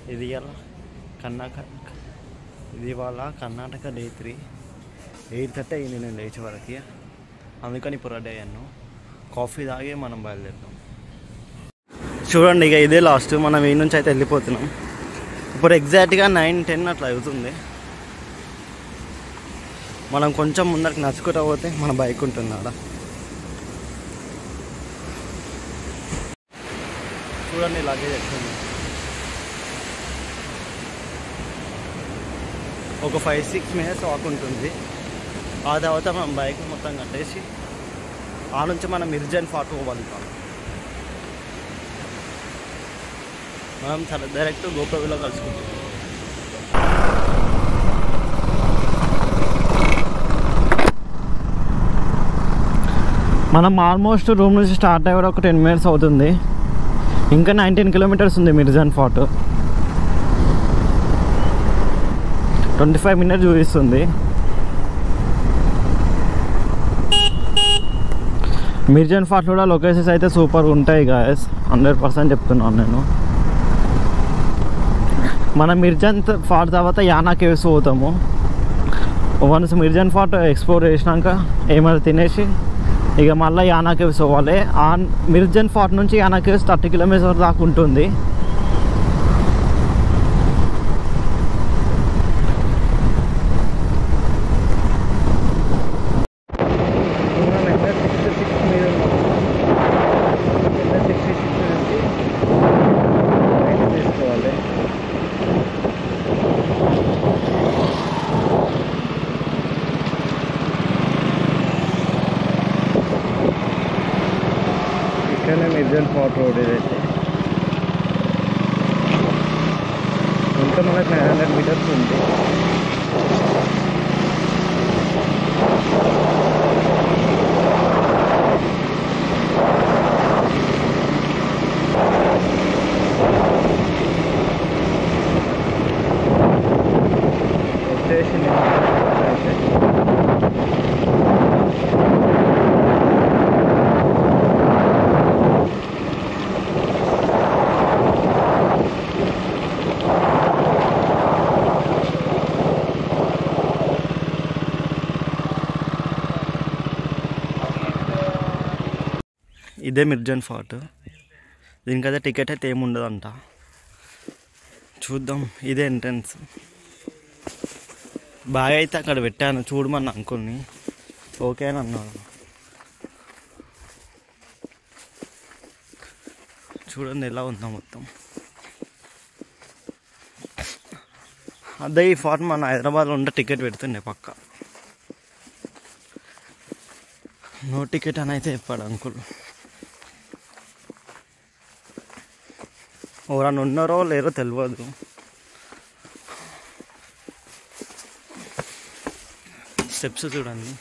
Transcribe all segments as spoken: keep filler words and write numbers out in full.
ఇది కర్ణాటక ఇది వాళ్ళ Karnataka day three eight thirty అయింది నేను లేచే వరకు. అందుకని ఇప్పుడు రెడీ అయ్యాను. కాఫీ తాగి మనం బయలుదేరుతాం. చూడండి, ఇక ఇదే లాస్ట్. మనం ఈ నుంచి అయితే వెళ్ళిపోతున్నాం. ఇప్పుడు ఎగ్జాక్ట్గా నైన్ టెన్ అట్లా అవుతుంది. మనం కొంచెం ముందరికి నడుచుకుంటూ పోతే మన బైక్ ఉంటుంది ఆడ. చూడండి, లగేజ్ ఎక్కుంది. ఒక ఫైవ్ సిక్స్ మినిట్స్ వాక్ ఉంటుంది. ఆ తర్వాత మనం బైక్ మొత్తం కట్టేసి ఆ నుంచి మనం మిర్జన్ ఫార్ట్ పోగలుగుతాం. మనం డైరెక్ట్ గోపవిలో కలుసుకుంటాం. మనం ఆల్మోస్ట్ రూమ్ నుంచి స్టార్ట్ అయ్యే ఒక టెన్ మినిట్స్ అవుతుంది. ఇంకా నైన్టీన్ కిలోమీటర్స్ ఉంది Mirjan fort. Twenty five minutes చూపిస్తుంది. మిర్జన్ ఫార్ట్ కూడా లొకేషన్స్ అయితే సూపర్ ఉంటాయి గాయస్, హండ్రెడ్ పర్సెంట్ చెప్తున్నాను నేను. మనం మిర్జన్ ఫార్ట్ తర్వాత యానా కేవ్స్ పోతాము. వన్స్ మిర్జన్ ఫార్ట్ ఎక్స్ప్లోర్ చేసినాక ఏమైనా తినేసి ఇక మళ్ళీ యానా కేవ్స్ పోవాలి. ఆ మిర్జన్ ఫార్ట్ నుంచి యానా కేవ్స్ థర్టీ కిలోమీటర్స్ దాకా ఉంటుంది. మిర్జన్ ఫార్ట్ రోడ్ ఇదైతే ఇంకా మనకు నైన్ హండ్రెడ్ మీటర్స్ ఉంది. వచ్చేసి ఇదే మిర్జన్ ఫార్ట్. దీనికైతే టికెట్ అయితే ఏమి ఉండదంట. చూద్దాం. ఇదే ఎంట్రన్స్. బాగా అయితే అక్కడ పెట్టాను చూడమని అంకుల్ని. ఓకే అని అన్నాడు. చూడండి ఎలా ఉందా మొత్తం. అదే ఈ ఫార్ట్ మన హైదరాబాద్లో ఉంటే టికెట్ పెడుతుండే పక్క. నో టికెట్ అని అయితే చెప్పాడు అంకుల్. ఎవరన్నా ఉన్నారో లేరో తెలియదు. స్టెప్స్ చూడండి.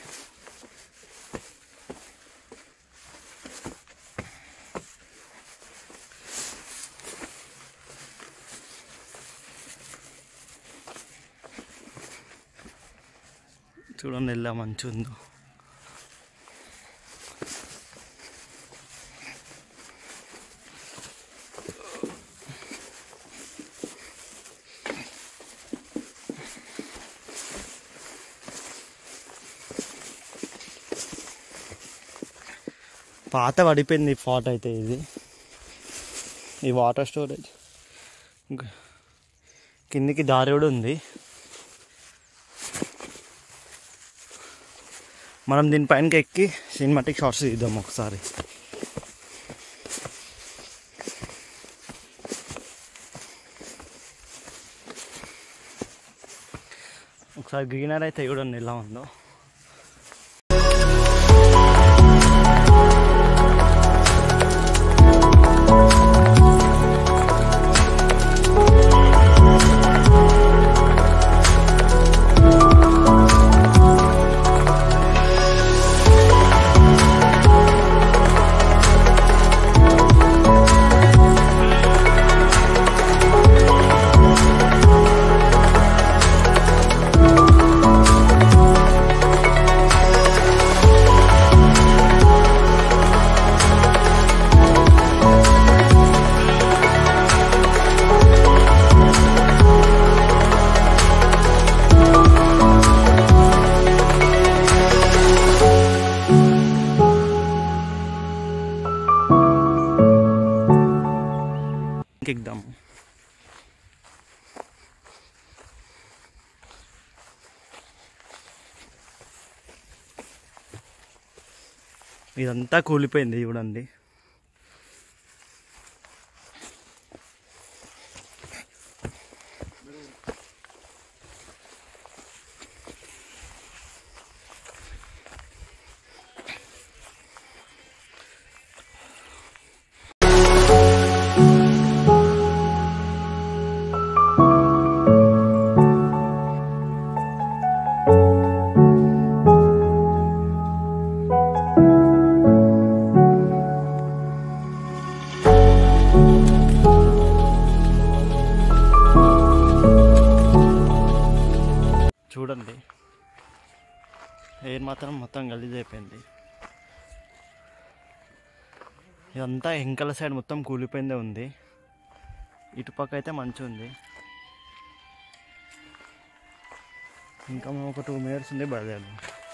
చూడండి ఎలా మంచిగా ఉందో. పాత పడిపోయింది ఫార్ట్ అయితే. ఇది ఈ వాటర్ స్టోరేజ్ కిందికి దారి కూడా ఉంది. మనం దీనిపైనకి ఎక్కి సినిమాటిక్ షాట్స్ తీద్దాం ఒకసారి. ఒకసారి గ్రీనరీ అయితే చూడండి ఎలా ఉందో. ఇదంతా కూలిపోయింది చూడండి. చూడండి ఎయిర్ మాత్రం మొత్తం గలీజ్ అయిపోయింది. ఇదంతా వెంకల సైడ్ మొత్తం కూలిపోయిందే ఉంది. ఇటుపక్క అయితే మంచిగా ఉంది. ఇంకా మేము ఒక టూ మినిట్స్ ఉంది బయలుదేరాం.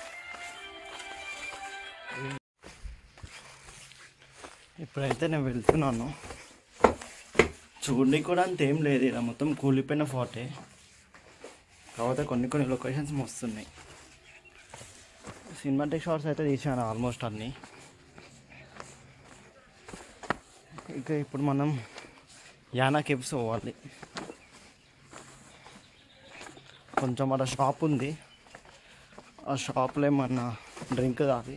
ఇప్పుడైతే నేను వెళ్తున్నాను. చూడండి కూడా అంతేం లేదు, ఇలా మొత్తం కూలిపోయిన ఫోటే. కాకపోతే కొన్ని కొన్ని లొకేషన్స్ వస్తున్నాయి. సినిమాటిక్ షాట్స్ అయితే తీసాను ఆల్మోస్ట్ అన్నీ. ఇక ఇప్పుడు మనం యానా కేవ్స్ పోవాలి. కొంచెం అక్కడ షాప్ ఉంది, ఆ షాప్లో ఏమన్నా డ్రింక్ తాగి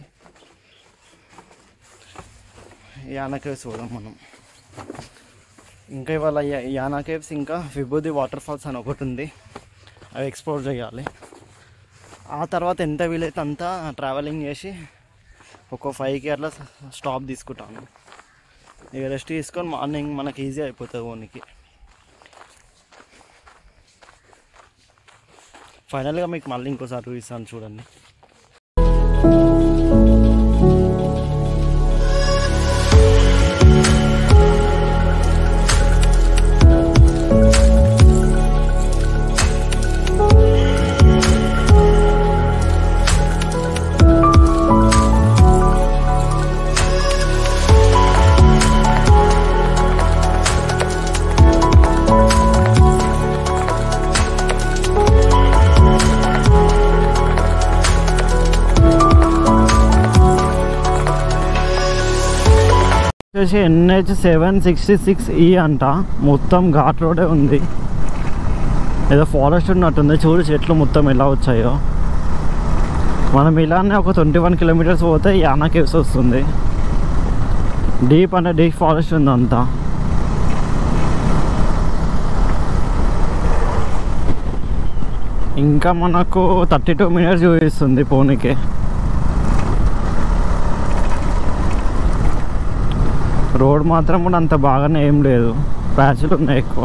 యానా కేవ్స్ పోదాం మనం. ఇంకా ఇవాళ యానా కేవ్స్ ఇంకా విభూది వాటర్ ఫాల్స్ అని ఒకటి ఉంది, అవి ఎక్స్ప్లోర్ చేయాలి. ఆ తర్వాత ఎంత వీలైతే అంతా ట్రావెలింగ్ చేసి ఒక ఫైవ్కి అట్లా స్టాప్ తీసుకుంటాను. ఇక రెస్ట్ తీసుకొని మార్నింగ్ మనకి ఈజీ అయిపోతుంది ఓనికి. ఫైనల్గా మీకు మళ్ళీ ఇంకోసారి చూపిస్తాను చూడండి. వచ్చేసి ఎన్హెచ్ సెవెన్ సిక్స్టీ సిక్స్ ఈ అంట. మొత్తం ఘాట్ రోడే ఉంది, ఏదో ఫారెస్ట్ ఉన్నట్టుంది. చూడు చెట్లు మొత్తం ఎలా వచ్చాయో. మనం ఇలానే ఒక ట్వంటీ వన్ కిలోమీటర్స్ పోతే యానా కేవ్స్ వస్తుంది. డీప్ అంటే డీప్ ఫారెస్ట్ ఉంది అంతా. ఇంకా మనకు థర్టీ టూ మినిట్స్ చూపిస్తుంది పోనీకే. రోడ్ మాత్రం కూడా అంత బాగానే ఏం లేదు, ప్యాచ్లు ఉన్నాయి ఎక్కువ.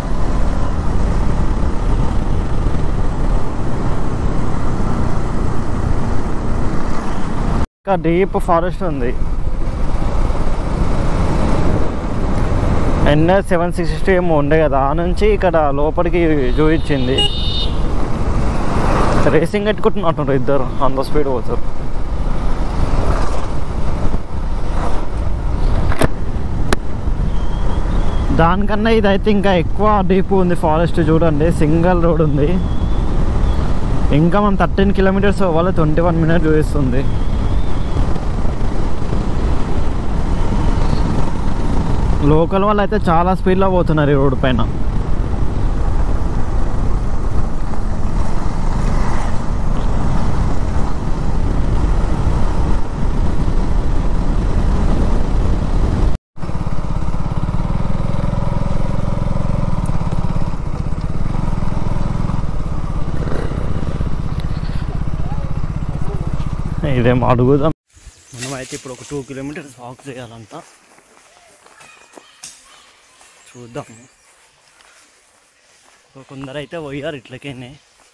ఇంకా డీప్ ఫారెస్ట్ ఉంది. ఎన్హెచ్ సెవెన్ సిక్స్టీ ఏమో ఉండే కదా, ఆ నుంచి ఇక్కడ లోపలికి చూపించింది. రేసింగ్ పెట్టుకుంటున్నట్టు ఇద్దరు అంత స్పీడ్ పోతారు. దానికన్నా ఇదైతే ఇంకా ఎక్కువ డీప్ ఉంది ఫారెస్ట్. చూడండి సింగిల్ రోడ్ ఉంది. ఇంకా మనం థర్టీన్ కిలోమీటర్స్ పోవాలి, ట్వంటీ వన్ మినిట్ చూపిస్తుంది. లోకల్ వాళ్ళు అయితే చాలా స్పీడ్లో పోతున్నారు ఈ రోడ్డు పైన. ఇదేమో అడుగుదాం. మనమైతే ఇప్పుడు ఒక టూ కిలోమీటర్స్ వాక్ చేయాలంట. చూద్దాము. కొందరు అయితే పోయారు ఇట్లకేనే.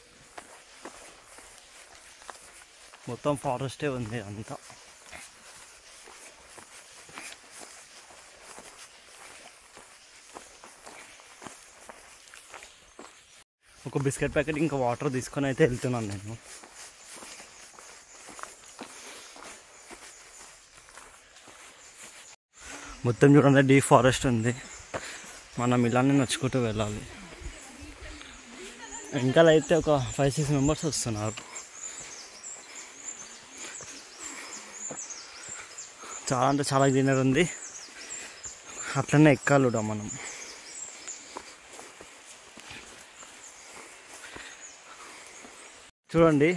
మొత్తం ఫారెస్టే ఉంది అంతా. ఒక బిస్కెట్ ప్యాకెట్ ఇంకా వాటర్ తీసుకొని అయితే వెళ్తున్నాను నేను. మొత్తం చూడండి డీప్ ఫారెస్ట్ ఉంది. మనం ఇలానే నడుచుకుంటూ వెళ్ళాలి. ఇంకా అయితే ఒక ఫైవ్ సిక్స్ మెంబర్స్ వస్తున్నారు. చాలా అంటే చాలా గ్రీనరీ ఉంది. అట్లనే ఎక్కాలి కూడా మనం. చూడండి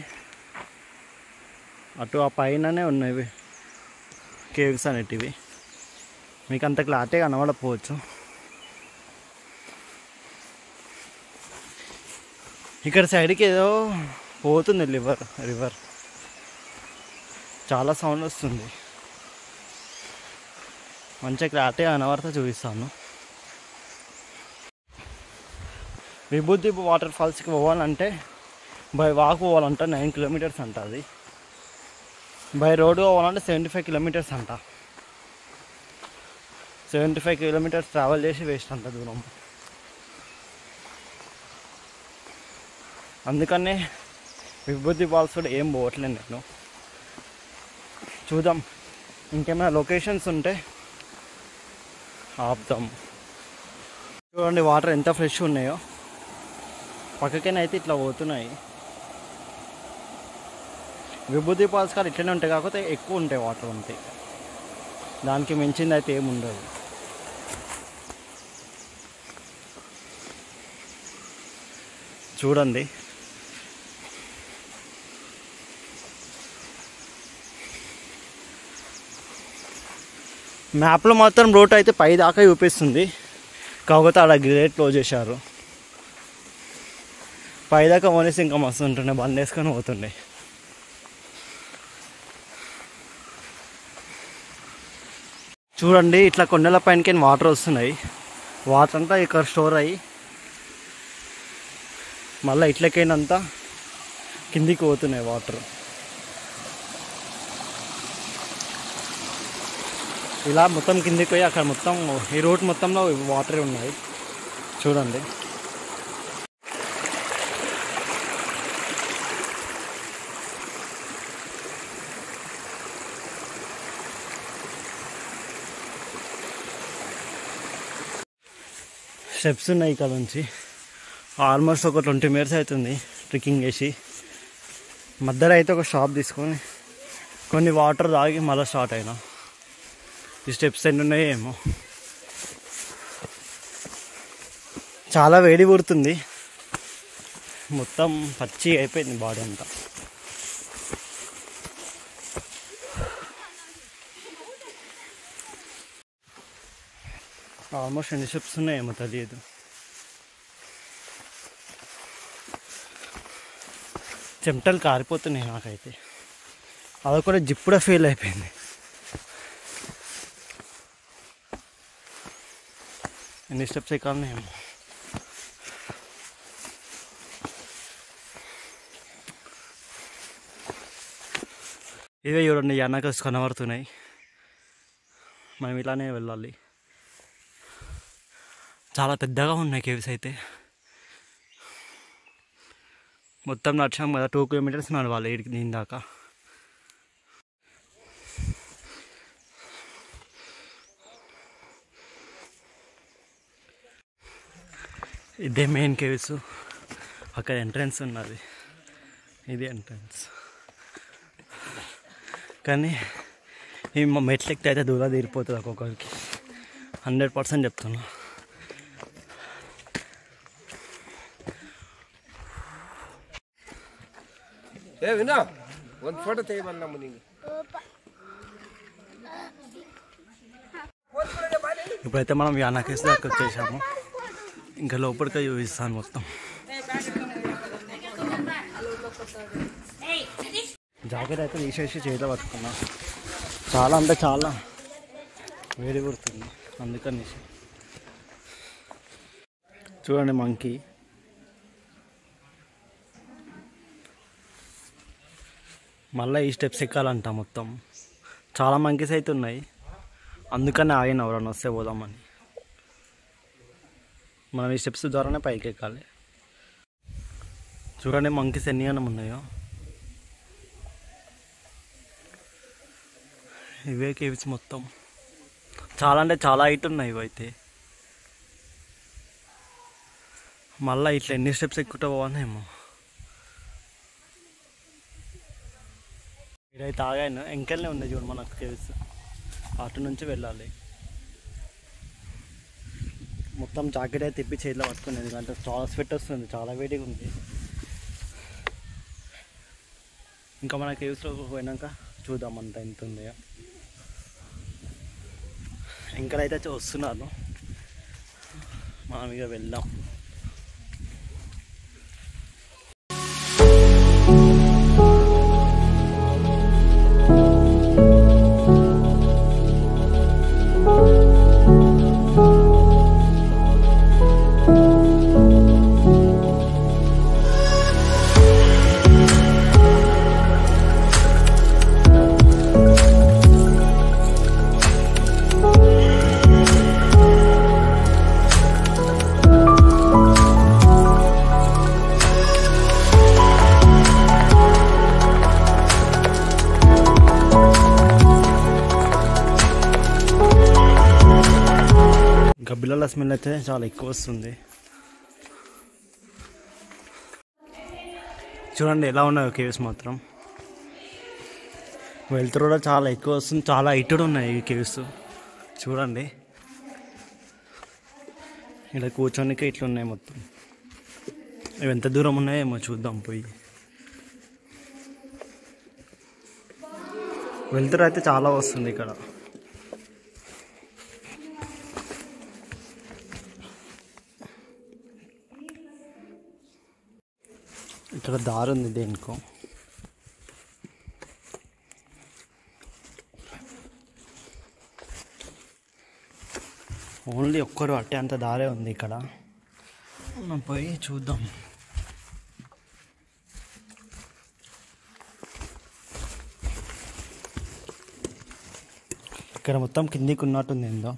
అటు ఆ పైననే ఉన్నాయి కేవ్స్ అనేటివి. మీకు అంత క్లారిటీగా కనబడకపోవచ్చు. ఇక్కడ సైడ్కి ఏదో పోతుంది రివర్ రివర్ చాలా సౌండ్ వస్తుంది. మంచిగా క్లారిటీగా కనబడితే చూపిస్తాను. విభూతి వాటర్ ఫాల్స్కి పోవాలంటే బై వాక్ పోవాలంటే నైన్ కిలోమీటర్స్ అంట. అది బై రోడ్ పోవాలంటే సెవెంటీ ఫైవ్ కిలోమీటర్స్ అంట. సెవెంటీ ఫైవ్ కిలోమీటర్స్ ట్రావెల్ చేసి వేస్ట్ అంత దూరం. అందుకనే విభూతి ఫాల్స్ కూడా ఏం పోవట్లేదు నేను. చూద్దాం ఇంకేమైనా లొకేషన్స్ ఉంటే ఆపుదాం. చూడండి వాటర్ ఎంత ఫ్రెష్ ఉన్నాయో. పక్కకైనా అయితే ఇట్లా పోతున్నాయి. విభూతి ఫాల్స్ కాదు ఇట్లనే ఉంటాయి, కాకపోతే ఎక్కువ ఉంటాయి వాటర్ అంతే. దానికి మించింది అయితే ఏముండదు. చూడండి మ్యాప్లో మాత్రం రూట్ అయితే పై దాకా చూపిస్తుంది, కాకపోతే అలా గేట్ క్లోజ్ చేశారు. పై దాకా పోనేసి ఇంకా మస్తు ఉంటుండే, బంద్ వేసుకొని పోతుండే. చూడండి ఇట్లా కొండల పైనకి వాటర్ వస్తున్నాయి. వాటర్ అంతా ఇక్కడ స్టోర్ అయ్యి మళ్ళీ ఇట్లకైనంతా కిందికి పోతున్నాయి వాటర్. ఇలా మొత్తం కిందికి పోయి అక్కడ మొత్తం ఈ రోడ్ మొత్తంలో వాటరే ఉన్నాయి. చూడండి స్టెప్స్ ఉన్నాయి ఇక్కడ నుంచి. ఆల్మోస్ట్ ఒక ట్వంటీ మినిట్స్ అవుతుంది ట్రెక్కింగ్ చేసి. మధ్యలో అయితే ఒక షాప్ తీసుకొని కొన్ని వాటర్ తాగి మళ్ళీ స్టార్ట్ అయినా. ఈ స్టెప్స్ ఎన్ని ఉన్నాయో ఏమో. చాలా వేడి పుడుతుంది, మొత్తం పచ్చి అయిపోయింది బాడీ అంతా. ఆల్మోస్ట్ ఎన్ని స్టెప్స్ ఉన్నాయేమో తెలియదు. చెమటలు కారిపోతున్నాయి నాకైతే. అది కూడా జిప్పుడా ఫీల్ అయిపోయింది. ఎన్ని స్టెప్స్ ఎక్కాలనేమో. ఇవే చూడండి యానా కనబడుతున్నాయి. మనం ఇలానే వెళ్ళాలి. చాలా పెద్దగా ఉన్నాయి కేవ్స్ అయితే. మొత్తం నడిచాం కదా, టూ కిలోమీటర్స్ నడవాలి ఇక్కడికి దీని దాకా. ఇదే మెయిన్ కేవ్స్. అక్కడ ఎంట్రన్స్ ఉన్నది, ఇది ఎంట్రన్స్. కానీ ఈ మెట్లు ఎక్కితే అయితే దూరం తీరిపోతుంది ఒక్కొక్కరికి, హండ్రెడ్ పర్సెంట్ చెప్తున్నా. ఏ వినా ಒಂದು ಫೋಟೋ ತೆಗಿಬಲ್ಲ ನಮ್ಮ ನಿಂಗೆ. ఇప్పుడైతే మనం యానా కేవ్స్ దాకా వచ్చేసాము. ఇంకా లోపలికి చూపిస్తాను మొత్తం. జాకెట్ అయితే తీసేసి చేతిలో పట్టుకున్నా. చాలా అంటే చాలా వేడి పుడుతుంది అందుకని. చూడండి మంకీ. మళ్ళీ ఈ స్టెప్స్ ఎక్కాలంట మొత్తం. చాలా మంకీస్ అయితే ఉన్నాయి, అందుకని ఆగిన ఎవరన్నా వస్తే పోదామని. మనం ఈ స్టెప్స్ ద్వారానే పైకి ఎక్కాలి. చూడండి మంకీస్ ఎన్ని గణం ఉన్నాయో. ఇవే కేవ్స్ మొత్తం. చాలా అంటే చాలా హైట్ ఉన్నాయి ఇవైతే. మళ్ళీ ఇట్లా ఎన్ని స్టెప్స్ ఎక్కుంటా పోవానేమో. ఇదైతే ఆగాను, ఎంకెళ్ళనే ఉన్నాయి చూడు మనకు కేవ్స్. అటు నుంచి వెళ్ళాలి. మొత్తం జాకెట్ అయితే తిప్పి చేతిలో పట్టుకునేది, ఎందుకంటే చాలా స్వెట్ వస్తుంది, చాలా వేడిగా ఉంది. ఇంకా మన కేవ్స్లో పోయినాక చూద్దాం అంత ఎంత ఉందో. ఇంకనైతే వస్తున్నారు, మనం ఇక వెళ్దాం. బిళ్ళల స్మెల్ అయితే చాలా ఎక్కువ వస్తుంది. చూడండి ఎలా ఉన్నాయో కేవ్స్ మాత్రం. వెళ్తురు కూడా చాలా ఎక్కువ వస్తుంది, చాలా హైటెడ్ ఉన్నాయి ఈ కేవ్స్. చూడండి ఇలా కూర్చోనికి ఇట్లున్నాయి మొత్తం. ఇవి ఎంత దూరం ఉన్నాయేమో చూద్దాం పోయి. వెళ్తురు అయితే చాలా వస్తుంది ఇక్కడ. ఇక్కడ దారి ఉంది దేనికో. ఓన్లీ ఒక్కరు అట్టే అంత దారే ఉంది ఇక్కడ. మనం పోయి చూద్దాం. ఇక్కడ మొత్తం కిందికి ఉన్నట్టుంది ఏందో.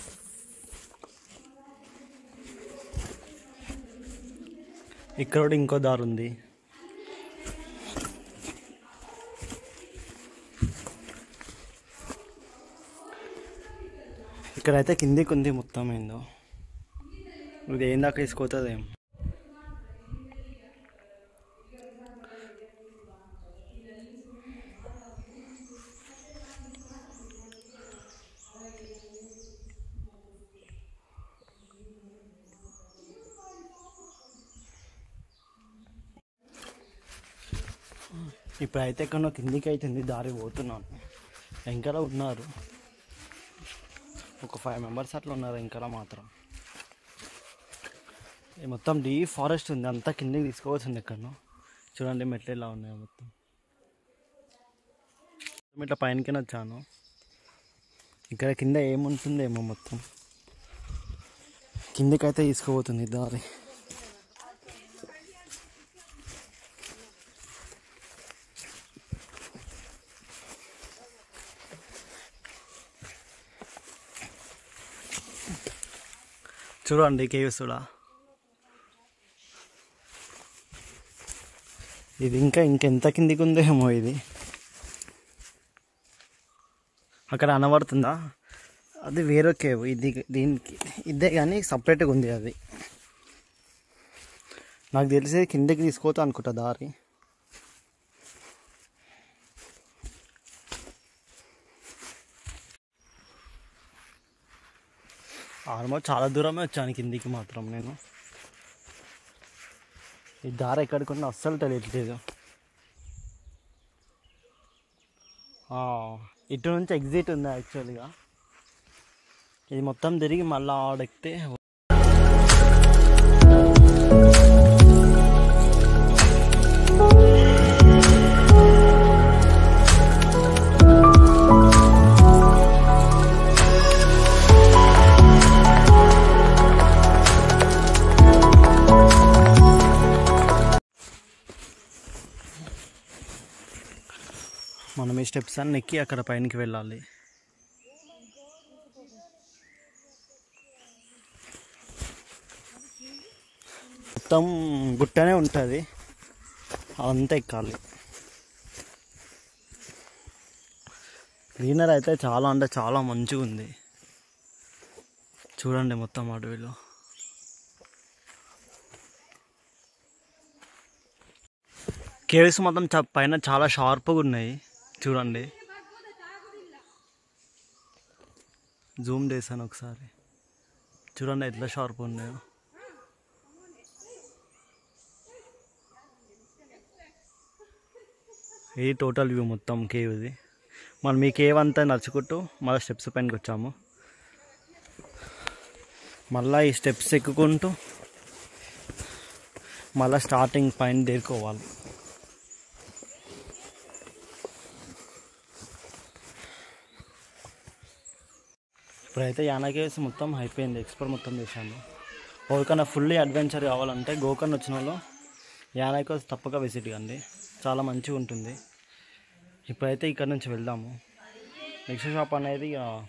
ఇక్కడ కూడా ఇంకో దారి ఉంది. ఇక్కడైతే కిందికి ఉంది మొత్తం ఏందో. ఇది ఏం దాకా తీసుకుపోతుందేమో. ఇప్పుడైతే ఎక్కడో కిందికి అవుతుంది దారి, పోతున్నాను. ఇంకా ఉన్నారు ఒక ఫైవ్ మెంబర్స్ అట్లా ఉన్నారు ఇంకా మాత్రం. మొత్తం డీప్ ఫారెస్ట్ ఉంది, అంతా కిందికి తీసుకోవాల్సింది ఎక్కడో. చూడండి మెట్లు ఎలా ఉన్నాయో మొత్తం. ఇట్లా పైనకి వచ్చాను. ఇక్కడ కింద ఏముంటుందేమో, మొత్తం కిందికైతే తీసుకుపోతుంది దారి. చూడండి కేవ్స్ కూడా. ఇది ఇంకా ఇంకెంత కిందికి ఉందేమో. ఇది అక్కడ అనబడుతుందా, అది వేరే కేవ్. ఇది దీనికి ఇదే కానీ సపరేట్గా ఉంది అది. నాకు తెలిసి కిందికి తీసుకోవచ్చు అనుకుంటా దారి. ఆల్మోస్ట్ చాలా దూరమే వచ్చాను కిందికి మాత్రం నేను. ఈ దారి ఎక్కడికన్నా అస్సలు తెలియట్లేదు. ఇటు నుంచి ఎగ్జిట్ ఉంది యాక్చువల్గా. ఇది మొత్తం తిరిగి మళ్ళీ ఆడెక్కితే మనం ఈ స్టెప్స్ అన్ని ఎక్కి అక్కడ పైనకి వెళ్ళాలి. మొత్తం గుట్టనే ఉంటుంది, అదంతా ఎక్కాలి. గ్రీనరీ అయితే చాలా అంటే చాలా మంచిగా ఉంది. చూడండి మొత్తం అడవిలో. కేవ్స్ మొత్తం పైన చాలా షార్ప్గా ఉన్నాయి చూడండి. జూమ్ చేశాను ఒకసారి, చూడండి ఎట్లా షార్ప్ ఉన్నాయో. ఈ టోటల్ వ్యూ మొత్తం కేవ్ది. మనం ఈ కేవ్ అంతా నడుచుకుంటూ మళ్ళీ స్టెప్స్ పైనకి వచ్చాము. మళ్ళీ ఈ స్టెప్స్ ఎక్కుకుంటూ మళ్ళీ స్టార్టింగ్ పైన దేరుకోవాలి. ఇప్పుడైతే యానా కేవ్స్ మొత్తం అయిపోయింది, ఎక్స్ప్లోర్ మొత్తం చేశాము. ఎవరికైనా ఫుల్లీ అడ్వెంచర్ కావాలంటే గోకర్ణ వచ్చిన వాళ్ళు యానా కేవ్స్ తప్పక విజిట్ కండి, చాలా మంచిగా ఉంటుంది. ఇప్పుడైతే ఇక్కడ నుంచి వెళ్దాము. నెక్స్ట్ షాప్ అనేది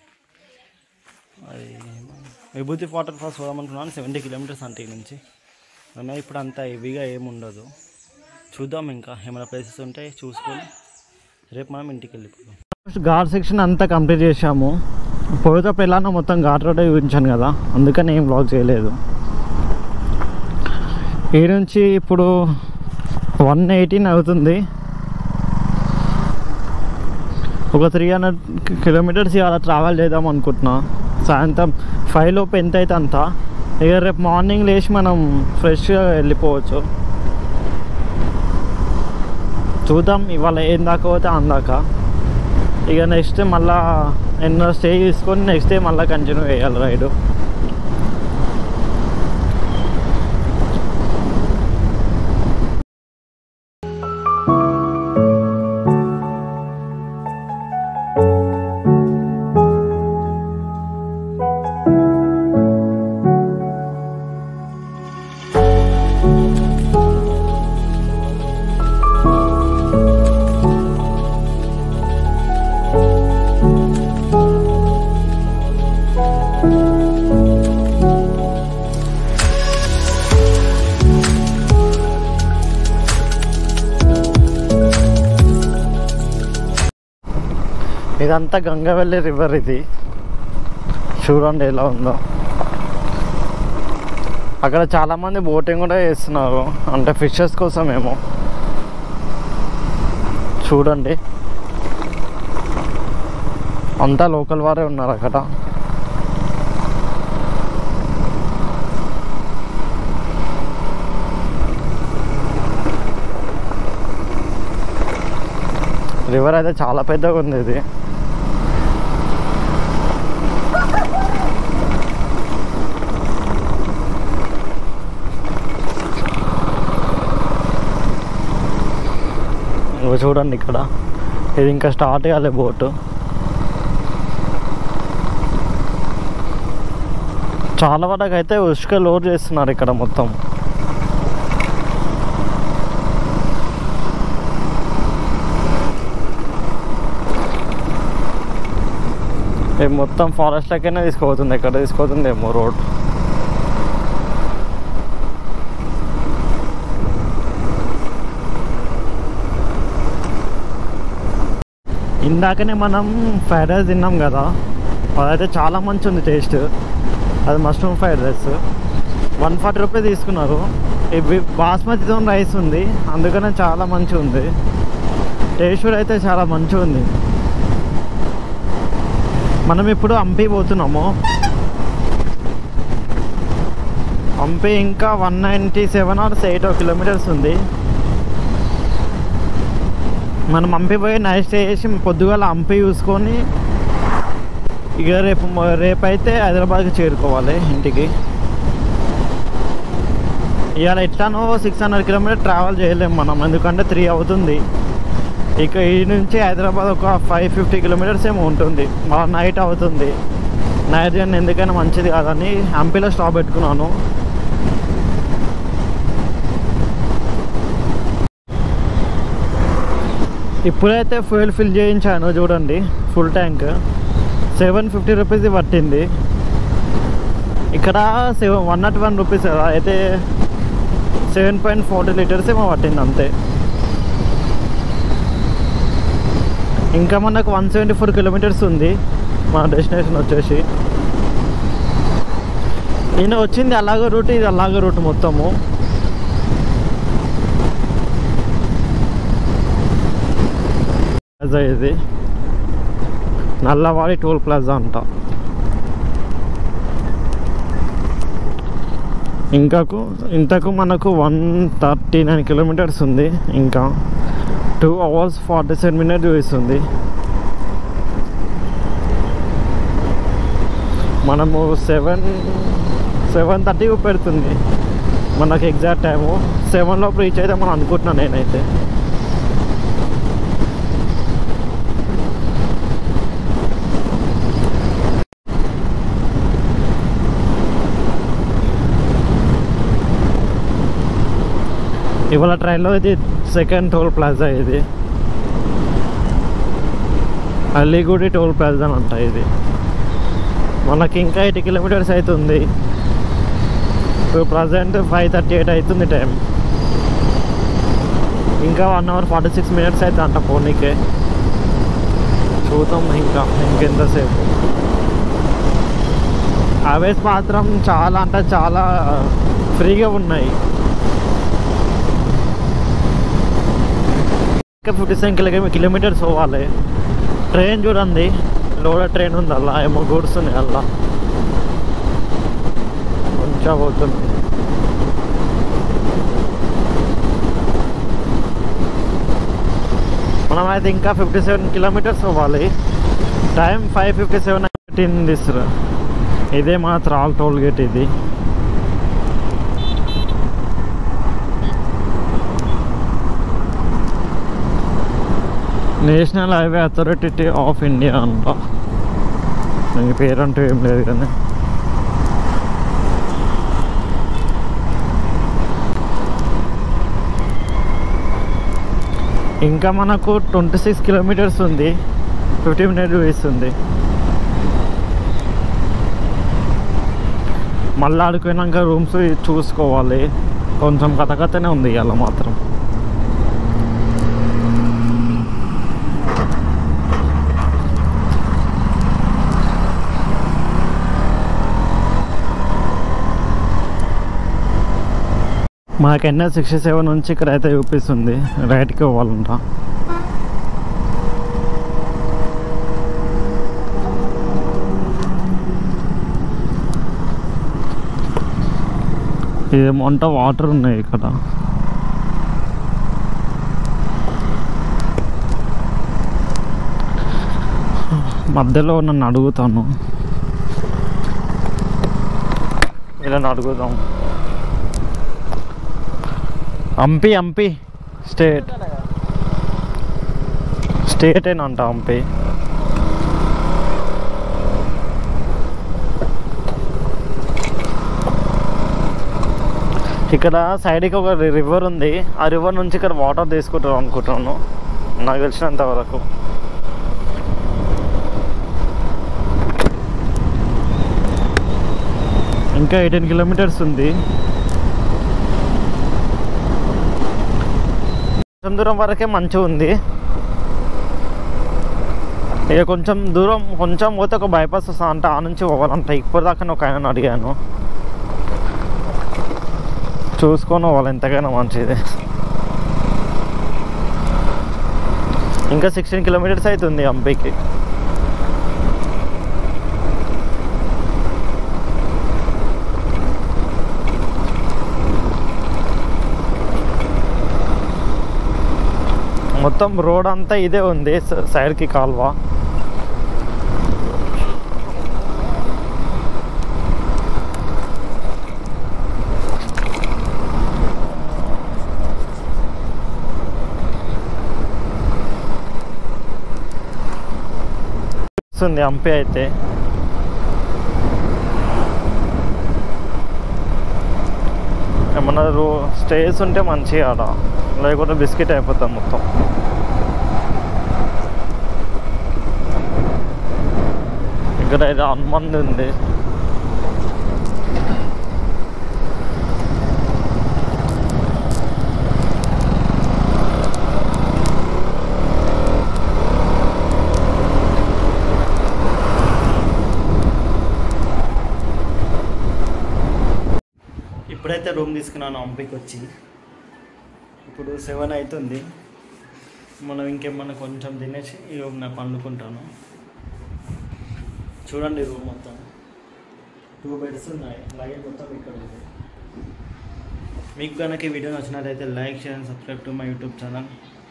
అది విభూతి వాటర్ ఫాల్స్ చూడమనుకున్నాను. సెవెంటీ కిలోమీటర్స్ అంటే నుంచి అయినా ఇప్పుడు అంత హెవీగా ఏముండదు. చూద్దాం, ఇంకా ఏమైనా ప్లేసెస్ ఉంటే చూసుకొని రేపు మనం ఇంటికి వెళ్ళిపోదాం. ఘాట్ సెక్షన్ అంతా కంప్లీట్ చేసాము. పోయేటప్పుడు ఎలానో మొత్తం ఘాట్ రోడ్ చూపించాను కదా, అందుకని ఏం బ్లాగ్ చేయలేదు. ఈ నుంచి ఇప్పుడు వన్ ఎయిటీన్ అవుతుంది. ఒక త్రీ హండ్రెడ్ కిలోమీటర్స్ అలా ట్రావెల్ చేద్దాం అనుకుంటున్నా. సాయంత్రం ఫైవ్ లోపు ఎంత అయితే అంత. ఇక రేపు మార్నింగ్ లేచి మనం ఫ్రెష్గా వెళ్ళిపోవచ్చు. చూద్దాం ఇవాళ ఏం దాకా పోతే అందాక. ఇక నెక్స్ట్ మళ్ళా ఎన్నో స్టే తీసుకొని నెక్స్ట్ డే మళ్ళీ కంటిన్యూ చేయాలి రైడు. ఇదంతా గంగవెల్లి రివర్. ఇది చూడండి ఎలా ఉందో. అక్కడ చాలామంది బోటింగ్ కూడా చేస్తున్నారు, అంటే ఫిషెస్ కోసమేమో. చూడండి అంతా లోకల్ వారే ఉన్నారు అక్కడ. రివర్ అయితే చాలా పెద్దగా ఉంది. ఇది చూడండి ఇక్కడ, ఇది ఇంకా స్టార్ట్ కాలే బోటు. చాలా వరకు అయితే ఉసుక లోడ్ చేస్తున్నారు ఇక్కడ మొత్తం. మొత్తం ఫారెస్ట్ లెక్కనే తీసుకుపోతుంది. ఎక్కడ తీసుకుపోతుంది ఏమో రోడ్. ఇందాకనే మనం ఫ్రైడ్ రైస్ తిన్నాం కదా, అదైతే చాలా మంచి ఉంది టేస్ట్. అది mushroom fried rice one forty rupees తీసుకున్నారు. ఇవి బాస్మతితో రైస్ ఉంది, అందుకనే చాలా మంచిగా ఉంది. టేస్ట్ కూడా అయితే చాలా మంచిగా ఉంది. మనం ఇప్పుడు హంపి పోతున్నాము. హంపి ఇంకా one ninety seven or eight kilometres ఉంది. మనం హంపి పోయి నైట్ స్టే చేసి పొద్దుగాల హంపి చూసుకొని ఇక రేపు రేపైతే హైదరాబాద్కి చేరుకోవాలి ఇంటికి. ఇవాళ ఎట్లానో సిక్స్ హండ్రెడ్ కిలోమీటర్ ట్రావెల్ చేయలేము మనం, ఎందుకంటే త్రీ అవుతుంది. ఇక ఈ నుంచి హైదరాబాద్ ఒక ఫైవ్ ఫిఫ్టీ కిలోమీటర్స్ ఏమో ఉంటుంది. మా నైట్ అవుతుంది. నైట్ జర్నీ ఎందుకైనా మంచిది కాదని హంపీలో స్టాప్ పెట్టుకున్నాను. ఇప్పుడైతే ఫ్యూయల్ ఫిల్ చేయించాను చూడండి. Full tank seven fifty rupees పట్టింది. ఇక్కడ seven one nought one rupees కదా, అయితే సెవెన్ పాయింట్ ఫార్టీ లీటర్స్ ఏమో పట్టింది అంతే. ఇంకా మనకు వన్ సెవెంటీ ఫోర్ కిలోమీటర్స్ ఉంది మన డెస్టినేషన్ వచ్చేసి. ఈయన వచ్చింది అలాగే రూట్, ఇది అలాగే రూట్ మొత్తము. ఇది నల్లవాడి టోల్ ప్లాజా అంట. ఇంకాకు ఇంతకు మనకు వన్ థర్టీ నైన్ కిలోమీటర్స్ ఉంది. ఇంకా two hours forty seven minutes చూపిస్తుంది. మనము సెవెన్ సెవెన్ థర్టీకి పెడుతుంది మనకు ఎగ్జాక్ట్ టైము. సెవెన్ లోపు రీచ్ అయితే మనం అనుకుంటున్నాను నేనైతే. ఇవాళ ట్రైన్లో ఇది సెకండ్ టోల్ ప్లాజా. ఇది అల్లిగూడి టోల్ ప్లాజా అని అంట. ఇది మనకి ఇంకా ఎయిటీ కిలోమీటర్స్ అవుతుంది. ఇప్పుడు ప్రజెంట్ ఫైవ్ థర్టీ ఎయిట్ అవుతుంది టైం. ఇంకా one hour forty six minutes అవుతుంది అంట పోనీకే. చూద్దాం ఇంకా ఇంకెంతసేపు. అవేస్ మాత్రం చాలా అంటే చాలా ఫ్రీగా ఉన్నాయి. ఇంకా ఫిఫ్టీ సెవెన్ కిలో కిలోమీటర్స్ పోవాలి. ట్రైన్ చూడండి, లోడ ట్రైన్ ఉంది అలా, ఏమో గూడ్స్ ఉన్నాయి అలా కొంచెం పోతుంది. మనం అయితే ఇంకా ఫిఫ్టీ సెవెన్ కిలోమీటర్స్ పోవాలి. టైం ఫైవ్ ఫిఫ్టీ సెవెన్ పెట్టింది. ఇదే మన త్రాల్ టోల్ గేట్. ఇది national highway authority of India అంట. నాకు పేరంటూ ఏం లేదు కానీ ఇంకా మనకు ట్వంటీ సిక్స్ కిలోమీటర్స్ ఉంది. ఫిఫ్టీ మినిట్స్ చూపిస్తుంది. మళ్ళీ ఆడుకున్నాక రూమ్స్ చూసుకోవాలి. కొంచెం కథకథనే ఉంది ఇవాళ మాత్రం. మాకు ఎన్ఎస్ సిక్స్టీ సెవెన్ నుంచి ఇక్కడ అయితే చూపిస్తుంది రైట్కి పోవాలంట. ఇదేమో అంట వాటర్ ఉన్నాయి ఇక్కడ. మధ్యలో నన్ను అడుగుతాను, ఇలా అడుగుతాం. హంపి హంపి స్టేట్ స్టేట్ ఏనంట హంపి. ఇక్కడ సైడ్కి ఒక రివర్ ఉంది. ఆ రివర్ నుంచి ఇక్కడ వాటర్ తీసుకుంటారు అనుకుంటున్నాను నాకు తెలిసినంత వరకు. ఇంకా ఎయిటీన్ కిలోమీటర్స్ ఉంది. కొంచెం దూరం వరకే మంచిగా ఉంది. ఇక కొంచెం దూరం కొంచెం పోతే ఒక బైపాస్ వస్తా అంటే ఆ నుంచి పోవాలంట. ఇప్పటిదాకా ఒక ఆయన అడిగాను, చూసుకొని పోవాలి ఎంతకైనా మంచిది. ఇంకా సిక్స్టీన్ కిలోమీటర్స్ అవుతుంది హంపీకి. మొత్తం రోడ్ అంతా ఇదే ఉంది, సైడ్కి కాల్వ. హంపి అయితే ఏమన్నా రో స్టేస్ ఉంటే మంచిగా ఆడ, లేకపోతే బిస్కెట్ అయిపోతాం మొత్తం. ఇక్కడ అయితే హనుమంది ఉంది. ఇప్పుడైతే రూమ్ తీసుకున్నాను హంపీకి వచ్చి. ఇప్పుడు సెవెన్ అవుతుంది. మనం ఇంకేమన్నా కొంచెం తినేసి ఈ రూమ్ నేను పండుకుంటాను. చూడండి రూమ్ మొత్తం టూ బెడ్స్ ఉన్నాయి. లగేజ్ మొత్తం ఇక్కడ ఉంది. మీకు కనుక ఈ వీడియో నచ్చినట్లయితే like share and subscribe to my YouTube channel.